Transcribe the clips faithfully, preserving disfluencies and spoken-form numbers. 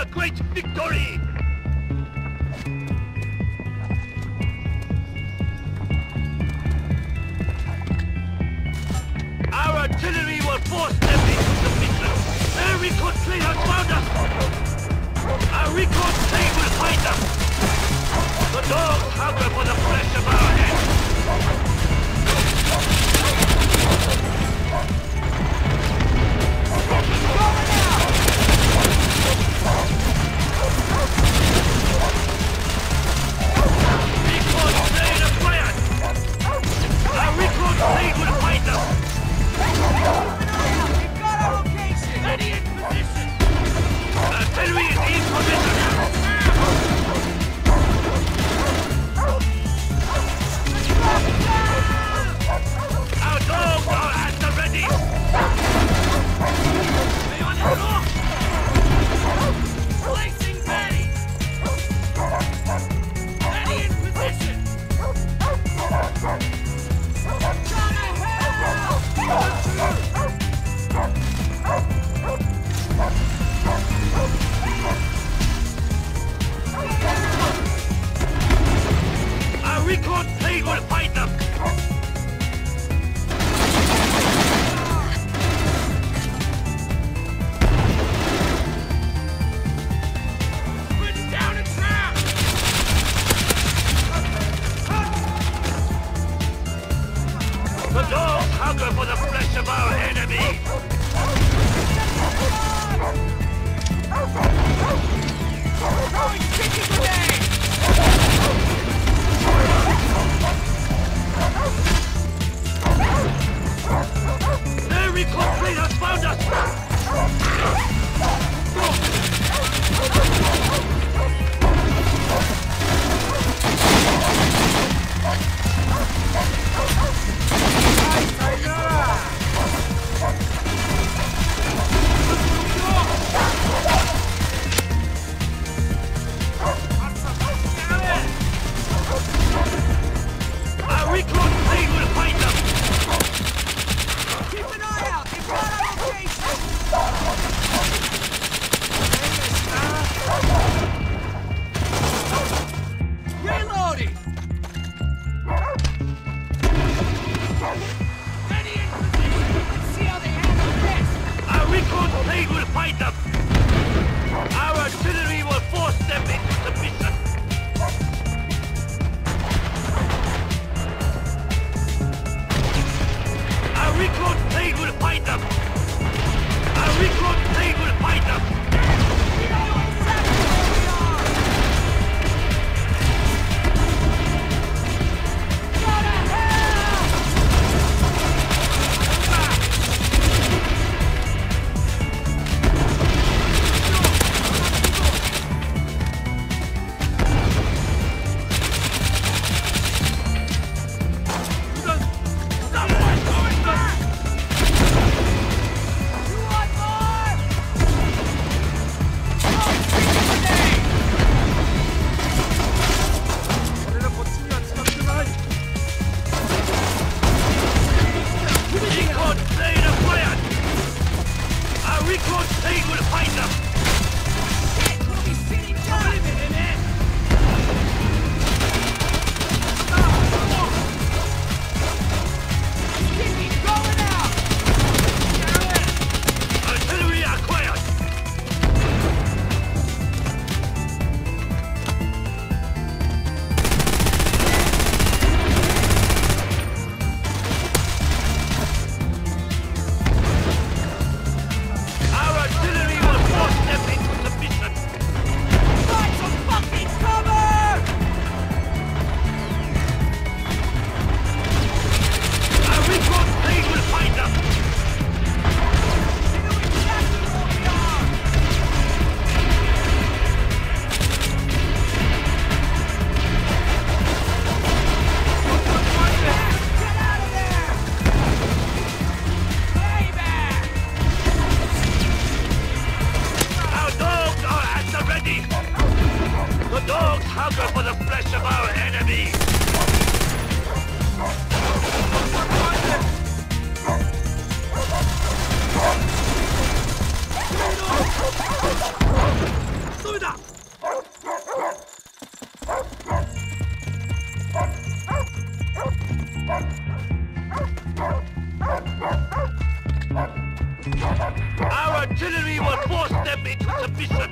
a great victory! Our artillery will force them into submission. Their recon train has found us! Our recon train will find us! The dogs hunger for the flesh of our heads! Recon train acquired! Our recon train will find us! We've got our location! Ready in position! Artillery is in position! Our dogs are at the ready! They on the rock! Placing ready! Ready in position! Gotta help! Our recon plane will fight them! Put down a trap! The dogs hunger for the flesh of our enemy! Throwing sticky grenades! Their recon plane has found us! Our recon plane will find them! Keep an eye out! They've got our location! Reloading! Ready in position! Let's see how they handle this! Our recon plane will fight them! Our artillery will force them into submission! Our recon plane will fight them! Our recon plane will fight them! We know exactly where we are! Gotta help! Someone going back! You want more? Throwing sticky grenades! Recon plane acquired! Our recon plane will find them! Shit, we'll be sitting down! Wait a minute! Sticky's going out! Artillery acquired! Our artillery will force them into submission! Find some fucking cover! Our recon plane will find them! We know exactly where we are! Get out of there! Payback! Our dogs are at the ready! The dogs hunger for the flesh of our enemy! ムだ Our artillery will force them into submission.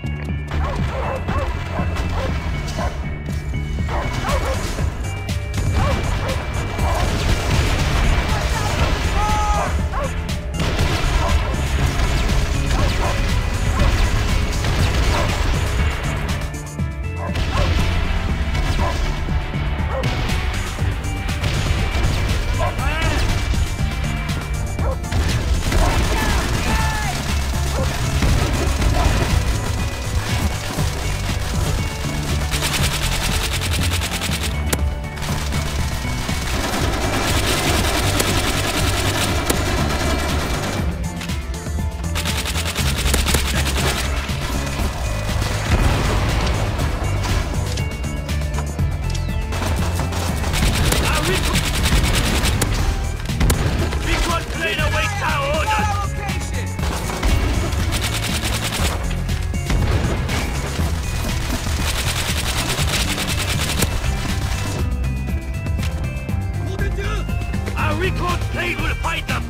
Recon plane will find them!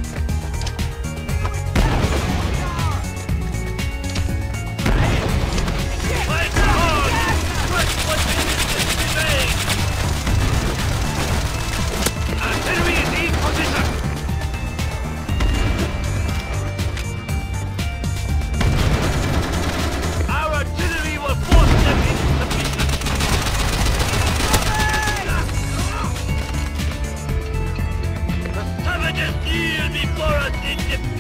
Fight hard! Press what resistance remains! Artillery is in position! Our artillery will force them into submission! Savages kneel before us in defeat!